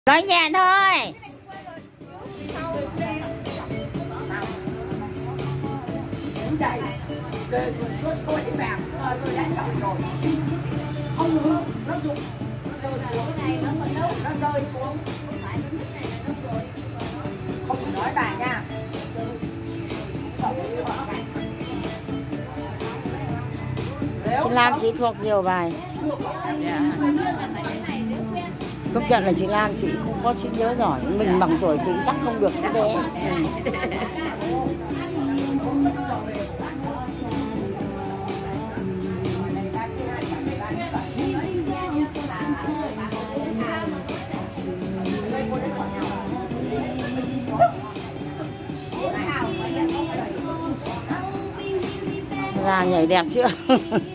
Nói nhà thôi. Không nữa, nó rụng. Nó rơi xuống. Không phải nói bài nha. Chị Lan chị thuộc nhiều bài. Công nhận là chị Lan chị không có trí nhớ giỏi. Mình bằng tuổi chị chắc không được như thế. Là nhảy đẹp chưa?